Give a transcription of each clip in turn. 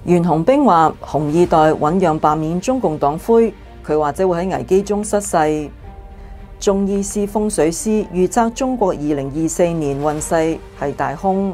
袁洪兵話：紅二代醞釀罷免中共黨魁，佢或者會喺危機中失勢。中醫師風水師預測中國2024年運勢係大空。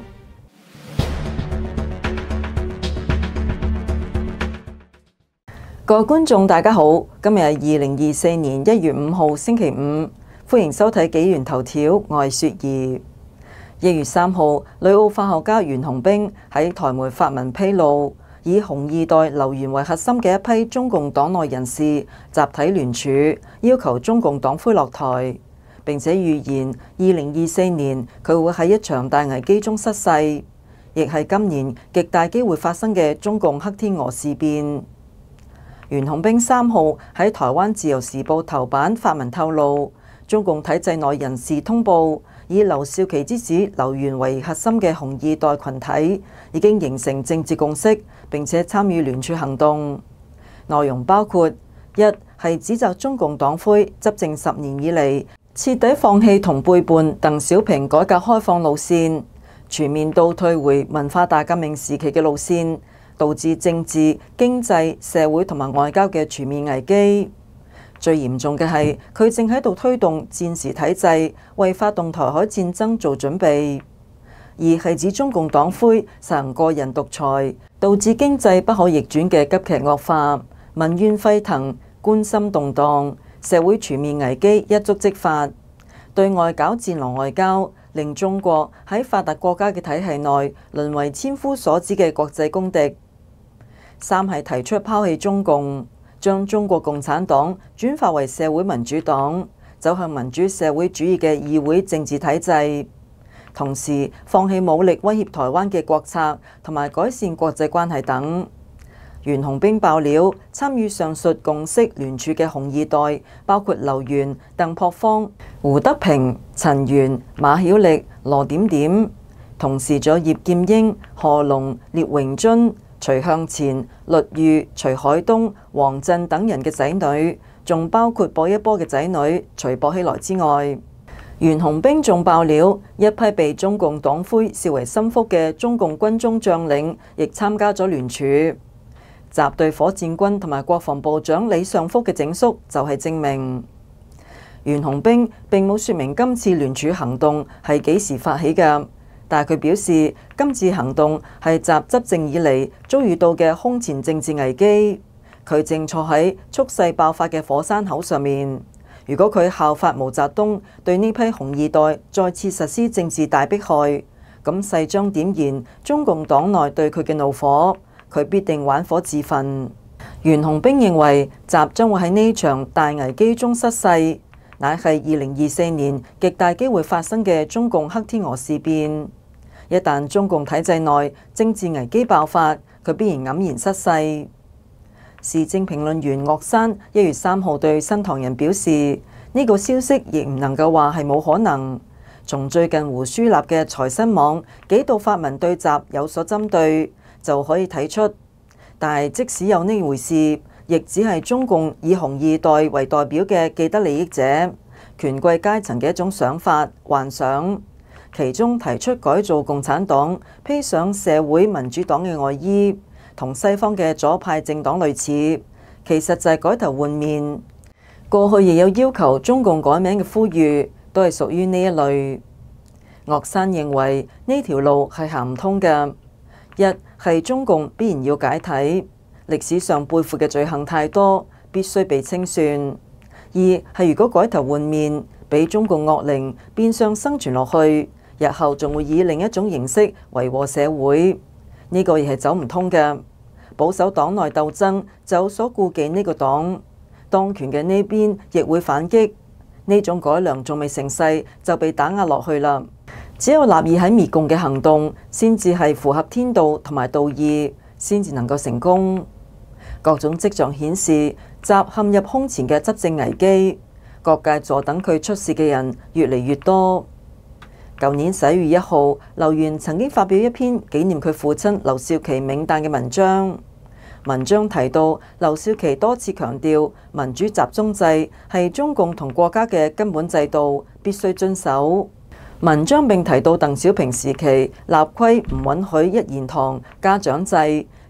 各位觀眾大家好，今日係2024年1月5號星期五，歡迎收睇紀元頭條，我係雪兒。1月3號，旅澳化學家袁洪兵喺台媒發文披露，以紅二代劉源為核心嘅一批中共黨內人士集體聯署，要求中共黨魁落台，並且預言2024年佢會喺一場大危機中失勢，亦係今年極大機會發生嘅中共黑天鵝事變。袁洪兵3號喺台灣自由時報頭版發文透露，中共體制內人士通報，以劉少奇之子劉源為核心嘅紅二代群體已經形成政治共識，並且參與聯署行動。內容包括：一係指責中共黨魁執政10年以嚟，徹底放棄同背叛鄧小平改革開放路線，全面倒退回文化大革命時期嘅路線，導致政治、經濟、社會同埋外交嘅全面危機。最嚴重嘅係，佢正喺度推動戰時體制，為發動台海戰爭做準備。二係指中共黨魁實行個人獨裁，導致經濟不可逆轉嘅急劇惡化，民怨沸騰，軍心動盪，社會全面危機一觸即發。對外搞戰狼外交，令中國喺發達國家嘅體系內淪為千夫所指嘅國際公敵。三係提出拋棄中共，將中國共產黨轉化為社會民主黨，走向民主社會主義嘅議會政治體制，同時放棄武力威脅台灣嘅國策同埋改善國際關係等。袁洪兵爆料，參與上述共識聯署嘅紅二代包括劉源、鄧樸方、胡德平、陳元、馬曉力、羅點點，同時仲有葉劍英、何龍、聶榮臻、徐向前、栗豫、徐海東、王震等人嘅仔女，仲包括薄一波嘅仔女徐薄熙來之外，袁洪兵仲爆料，一批被中共黨魁視為心腹嘅中共軍中將領亦參加咗聯署。習對火箭軍同埋國防部長李尚福嘅整肅就係證明。袁洪兵並冇說明今次聯署行動係幾時發起嘅。但係佢表示，今次行動係習執政以嚟遭遇到嘅空前政治危機，佢正坐喺蓄勢爆發嘅火山口上面。如果佢效法毛澤東，對呢批紅二代再次實施政治大迫害，咁勢將點燃中共黨內對佢嘅怒火，佢必定玩火自焚。袁洪兵認為，習將會喺呢場大危機中失勢，乃係2024年極大機會發生嘅中共黑天鵝事變。一旦中共體制內政治危機爆發，佢必然黯然失勢。時政評論員岳山1月3號對新唐人表示，呢個消息亦唔能夠話係冇可能。從最近胡舒立嘅財新網幾度發文對習有所針對，就可以睇出。但係即使有呢回事，亦只係中共以紅二代為代表嘅既得利益者、權貴階層嘅一種想法、幻想。其中提出改造共產黨，披上社會民主黨嘅外衣，同西方嘅左派政黨類似，其實就係改頭換面。過去亦有要求中共改名嘅呼籲，都係屬於呢一類。岳山認為呢條路係行唔通嘅。一係中共必然要解體，歷史上背負嘅罪行太多，必須被清算。二係如果改頭換面，俾中共惡靈變相生存落去，日後仲會以另一種形式維和社會，呢個亦係走唔通嘅。保守黨內鬥爭就有所顧忌，呢個黨當權嘅呢邊亦會反擊，呢種改良仲未成勢就被打壓落去啦。只有立意喺滅共嘅行動，先至係符合天道同埋道義，先至能夠成功。各種跡象顯示，習陷入空前嘅執政危機，各界坐等佢出事嘅人越嚟越多。舊年11月1號，劉源曾經發表一篇紀念佢父親劉少奇冥誕嘅文章。文章提到，劉少奇多次強調民主集中制係中共同國家嘅根本制度，必須遵守。文章並提到鄧小平時期立規唔允許一言堂家長制，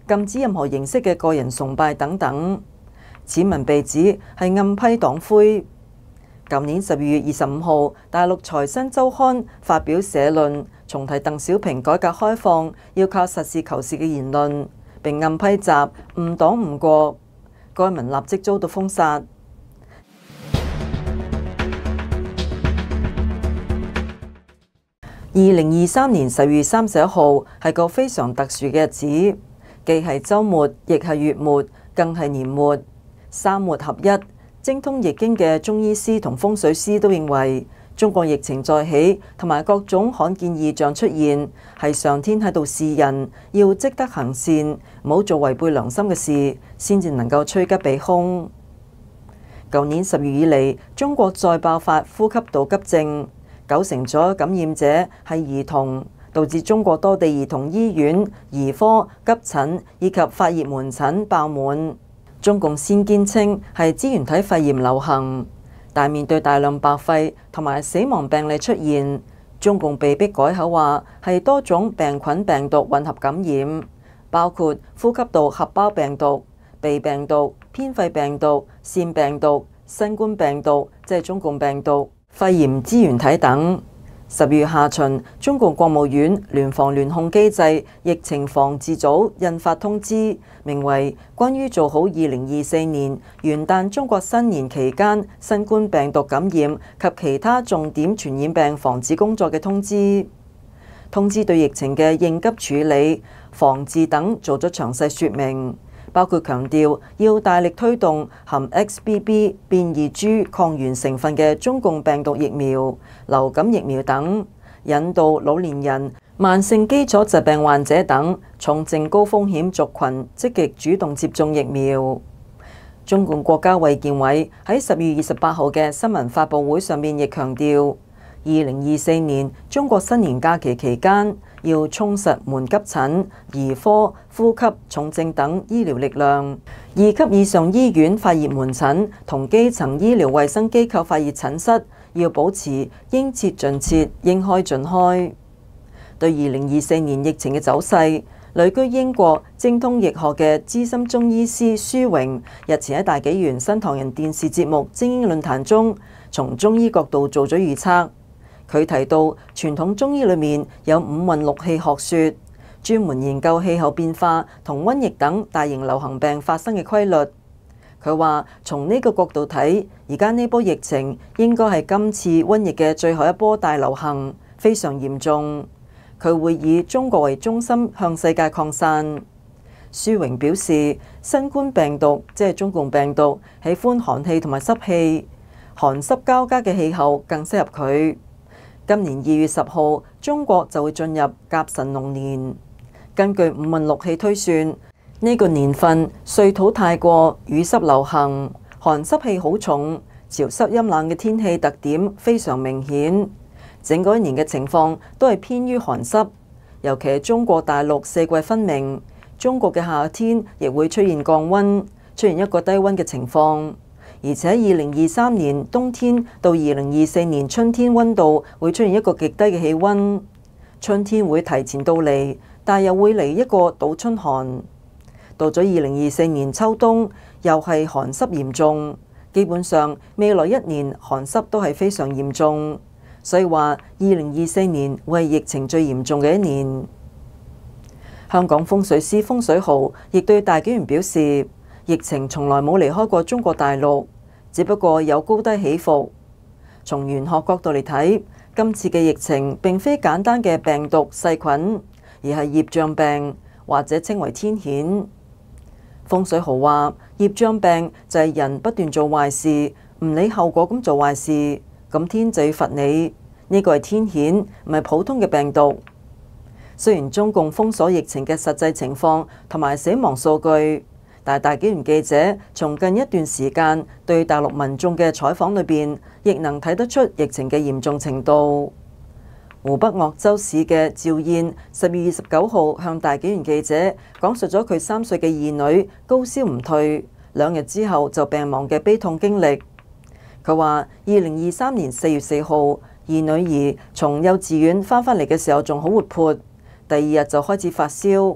禁止任何形式嘅個人崇拜等等。此文被指係暗批黨魁。舊年12月25號，大陸財新周刊發表社論，重提鄧小平改革開放要靠實事求是嘅言論，並暗批習誤黨誤國。該文立即遭到封殺。2023年12月31號係個非常特殊嘅日子，既係週末，亦係月末，更係年末，三末合一。精通易經嘅中醫師同風水師都認為，中國疫情再起同埋各種罕見異象出現，係上天喺度示人，要積德行善，唔好做違背良心嘅事，先至能夠趨吉避凶。舊年10月以嚟，中國再爆發呼吸道急症，90%咗感染者係兒童，導致中國多地兒童醫院、兒科、急診以及發熱門診爆滿。中共先堅稱係支原體肺炎流行，但面對大量白肺同埋死亡病例出現，中共被迫改口話係多種病菌病毒混合感染，包括呼吸道合胞病毒、鼻病毒、偏肺病毒、腺病毒、新冠病毒即係中共病毒、肺炎支原體等。12月下旬，中共國務院聯防聯控機制疫情防治組印發通知，名為《關於做好2024年元旦中國新年期間新冠病毒感染及其他重點傳染病防治工作嘅通知》。通知對疫情嘅應急處理、防治等做咗詳細說明，包括強調要大力推動含 XBB 變異株抗原成分嘅中共病毒疫苗、流感疫苗等，引導老年人、慢性基礎疾病患者等重症高風險族群積極主動接種疫苗。中共國家衛健委喺12月28號嘅新聞發佈會上面亦強調，2024年中國新年假期期間要充實門急診、兒科、呼吸、重症等醫療力量，2級以上醫院發熱門診同基層醫療衛生機構發熱診室要保持應設盡設、應開盡開。對2024年疫情嘅走勢，旅居英國精通疫學嘅資深中醫師舒榮日前喺大紀元新唐人電視節目精英論壇中，從中醫角度做咗預測。佢提到，傳統中醫裏面有五運六氣學說，專門研究氣候變化同瘟疫等大型流行病發生嘅規律。佢話：從呢個角度睇，而家呢波疫情應該係今次瘟疫嘅最後一波大流行，非常嚴重。佢會以中國為中心向世界擴散。舒榮表示，新冠病毒即係中共病毒，喜歡寒氣同埋濕氣，寒濕交加嘅氣候更適合佢。今年2月10號，中國就會進入甲辰龍年。根據五運六氣推算，呢個年份歲土太過，雨濕流行，寒濕氣好重，潮濕陰冷嘅天氣特點非常明顯。整個一年嘅情況都係偏於寒濕，尤其係中國大陸四季分明，中國嘅夏天亦會出現降溫，出現一個低溫嘅情況。而且2023年冬天到2024年春天溫度會出現一個極低嘅氣溫，春天會提前到嚟，但又會嚟一個倒春寒。到咗2024年秋冬又係寒濕嚴重，基本上未來一年寒濕都係非常嚴重，所以話2024年會係疫情最嚴重嘅一年。香港風水師風水豪亦對大紀元表示，疫情從來冇離開過中國大陸，只不過有高低起伏。從玄學角度嚟睇，今次嘅疫情並非簡單嘅病毒細菌，而係業障病，或者稱為天譴。風水豪話，業障病就係人不斷做壞事，唔理後果咁做壞事，咁天就要罰你。呢個係天譴，唔係普通嘅病毒。雖然中共封鎖疫情嘅實際情況同埋死亡數據，但大紀元記者從近一段時間對大陸民眾嘅採訪裏邊，亦能睇得出疫情嘅嚴重程度。湖北鄂州市嘅趙燕12月29號向大紀元記者講述咗佢3歲嘅二女高燒唔退，2日之後就病亡嘅悲痛經歷。佢話：2023年4月4號，二女兒從幼稚園返返嚟嘅時候仲好活潑，第2日就開始發燒，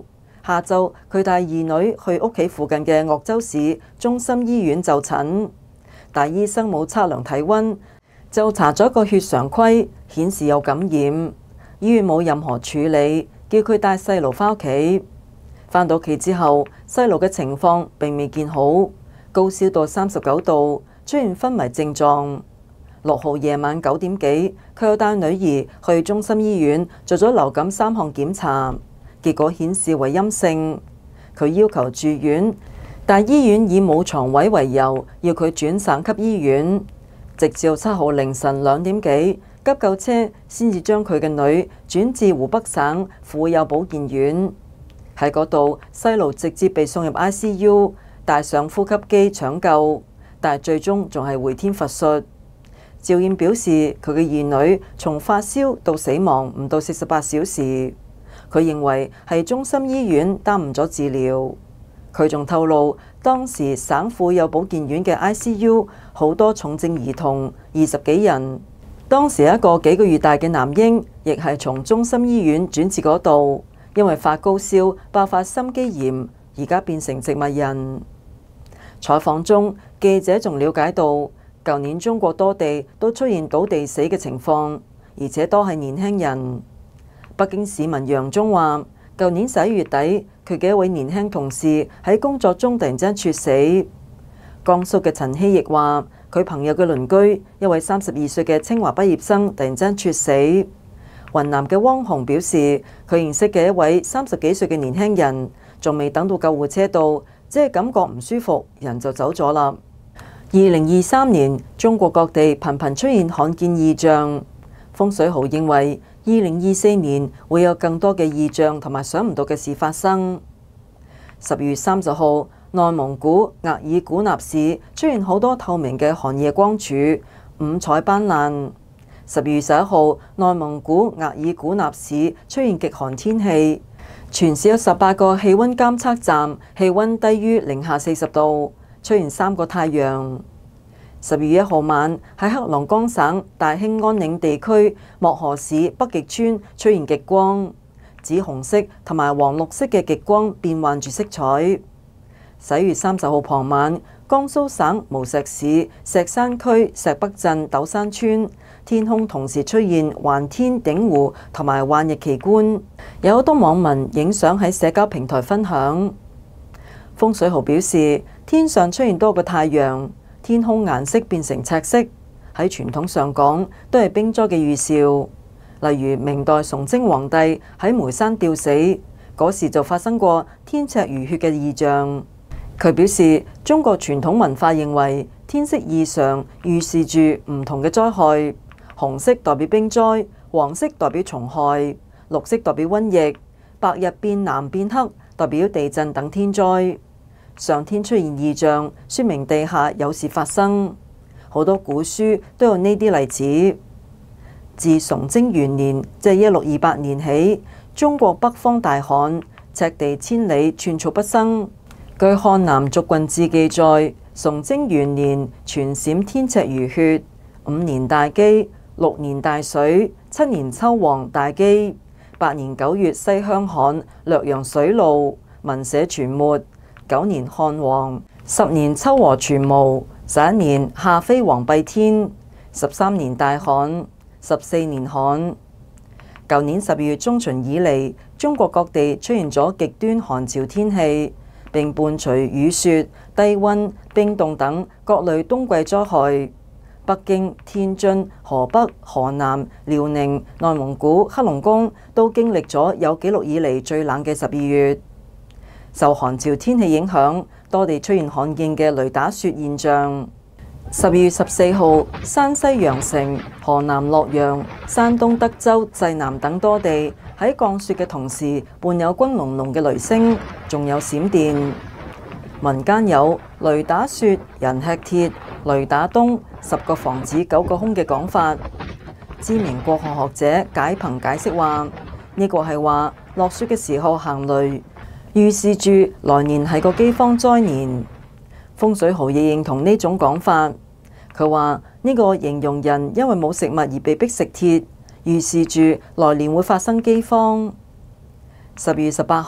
下晝佢帶兒女去屋企附近嘅鄂州市中心醫院就診，但醫生冇測量體溫，就查咗個血常規，顯示有感染。醫院冇任何處理，叫佢帶細路返屋企。返到屋企之後，細路嘅情況並未見好，高燒到39度，出現昏迷症狀。6號夜晚9點幾，佢又帶女兒去中心醫院做咗流感3項檢查，結果顯示為陰性。佢要求住院，但醫院以冇床位為由，要佢轉省級醫院。直至7號凌晨2點幾，急救車先至將佢嘅女轉至湖北省婦幼保健院。喺嗰度，細路直接被送入 ICU， 帶上呼吸機搶救，但係最終仲係回天乏術。趙燕表示，佢嘅兒女從發燒到死亡唔到48小時，佢認為係中心醫院耽誤咗治療。佢仲透露，當時省婦幼保健院嘅 ICU 好多重症兒童，20幾人。當時一個幾個月大嘅男嬰亦係從中心醫院轉至嗰度，因為發高燒爆發心肌炎，而家變成植物人。採訪中，記者仲了解到，舊年中國多地都出現倒地死嘅情況，而且多係年輕人。北京市民楊忠話，舊年11月底，佢嘅一位年輕同事喺工作中突然間猝死。江蘇嘅陳希亦話，佢朋友嘅鄰居一位32歲嘅清華畢業生突然間猝死。雲南嘅汪洪表示，佢認識嘅一位30幾歲嘅年輕人，仲未等到救護車到，只係感覺唔舒服，人就走咗啦。2023年，中國各地頻頻出現罕見異象。風水豪認為，2024年會有更多嘅異象同埋想唔到嘅事發生。10月30號，內蒙古額爾古納市出現好多透明嘅寒夜光柱，五彩斑斕。10月11號，內蒙古額爾古納市出現極寒天氣，全市有18個氣溫監測站，氣溫低於-40度。出現3個太陽。10月1號晚，喺黑龍江省大興安嶺地區漠河市北極村出現極光，紫紅色同埋黃綠色嘅極光變幻住色彩。11月30號傍晚，江蘇省無錫市石山區石北鎮斗山村天空同時出現環天頂湖同埋幻日奇觀，有好多網民影相喺社交平台分享。風水豪表示，天上出現多個太陽，天空顏色變成赤色，喺傳統上講都係冰災嘅預兆。例如明代崇禎皇帝喺梅山吊死，嗰時就發生過天赤如血嘅異象。佢表示，中國傳統文化認為天色異常預示住唔同嘅災害，紅色代表冰災，黃色代表蟲害，綠色代表瘟疫，白日變藍變黑代表地震等天災。上天出現異象，說明地下有事發生。好多古書都有呢啲例子。自崇禎元年，即係1628年起，中國北方大旱，赤地千里，寸草不生。據《漢南族郡志》記載，崇禎元年，全陝天赤如血，5年大饑，6年大水，7年秋蝗大饑，8年9月西鄉旱，略陽水澇，民社全沒。9年旱蝗，10年秋禾全無，11年夏飛黃蔽天，13年大旱，14年旱。舊年12月中旬以嚟，中國各地出現咗極端寒潮天氣，並伴隨雨雪、低溫、冰凍等各類冬季災害。北京、天津、河北、河南、遼寧、內蒙古、黑龍江都經歷咗有紀錄以嚟最冷嘅12月。受寒潮天氣影響，多地出現罕見嘅雷打雪現象。12月14號，山西陽城、河南洛陽、山東德州、濟南等多地喺降雪嘅同時，伴有轟隆隆嘅雷聲，仲有閃電。民間有雷打雪、人吃鐵、雷打冬、10個房子9個空嘅講法。知名國學學者解鵬解釋話，呢個係話落雪嘅時候行雷，預示住來年係個饑荒災年。風水豪亦認同呢種講法，佢話呢個形容人因為冇食物而被逼食鐵，預示住來年會發生饑荒。10月18號，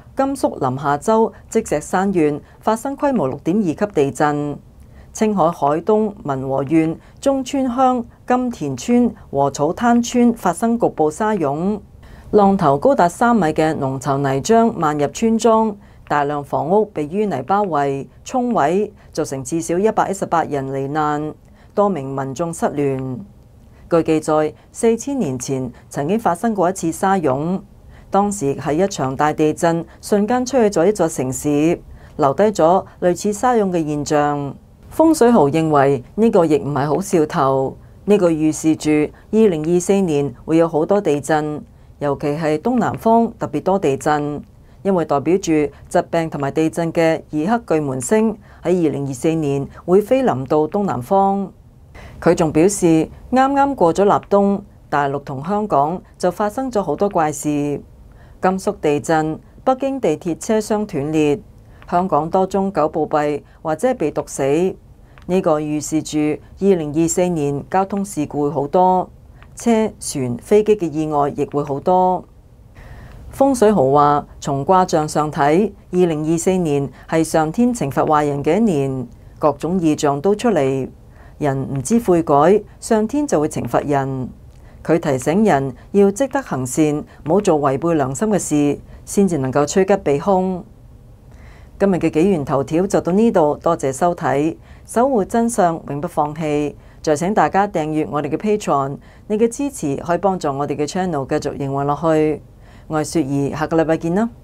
甘肅臨夏州積石山縣發生規模6.2級地震。青海海東民和縣中川鄉金田村禾草灘村發生局部沙湧，浪頭高達3米嘅濃稠泥漿漫入村莊，大量房屋被淤泥包圍沖毀，造成至少118人罹難，多名民眾失聯。據記載，4000年前曾經發生過一次沙湧，當時係一場大地震，瞬間吹去咗一座城市，留低咗類似沙湧嘅現象。風水豪認為呢個亦唔係好兆頭，呢個預示住2024年會有好多地震，尤其係東南方特別多地震，因為代表住疾病同埋地震嘅二黑巨門星喺2024年會飛臨到東南方。佢仲表示，啱啱過咗立冬，大陸同香港就發生咗好多怪事。甘肅地震，北京地鐵車廂斷裂，香港多宗狗暴斃或者係被毒死。呢個預示住2024年交通事故會好多，車船飛機嘅意外亦會好多。風水豪話，從卦象上睇，2024年係上天懲罰壞人嘅一年，各種異象都出嚟。人唔知悔改，上天就會懲罰人。佢提醒人要積德行善，唔好做違背良心嘅事，先至能夠趨吉避凶。今日嘅紀元頭條就到呢度，多謝收睇，守護真相永不放棄。再請大家訂閱我哋嘅 Patreon， 你嘅支持可以幫助我哋嘅 channel 繼續營運落去。我係雪兒，下個禮拜見啦。